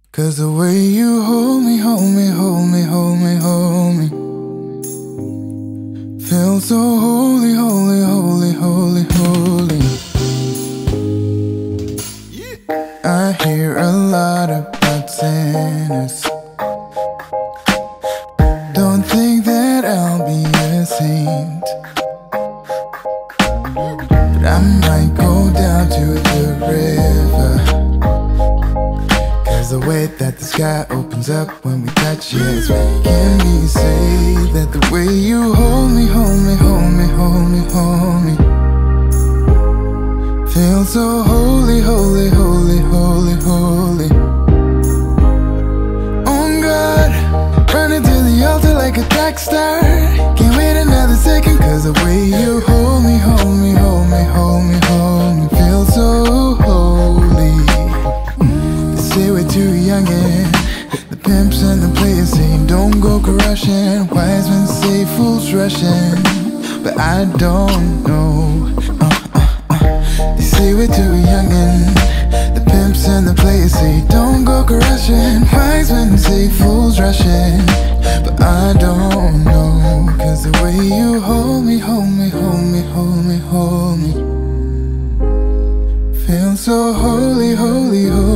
'Cause the way you hold me, hold me, hold me, hold me, hold me, feels so holy, holy, holy, holy, holy. I hear a lot about sinners. Don't think that I'll be a saint, but I might go down to the river. 'Cause the way that the sky opens up when we touch it is making me say that the way you hold me, hold me, hold me, hold me, hold me, feels so holy, holy, holy, holy, holy. Oh God, running to the altar like a track star. Can't wait another second, 'cause the way you hold me, hold me, hold me, hold me, hold me, feels so holy. They say we're too young and the pimps and the players say don't go crushing. Wise men say fools rushing, but I don't know. They say we're too young and the pimps and the players say don't go rushing. Wise men say fools rushing, but I don't know. 'Cause the way you hold me, hold me, hold me, hold me, hold me, feels so holy, holy, holy.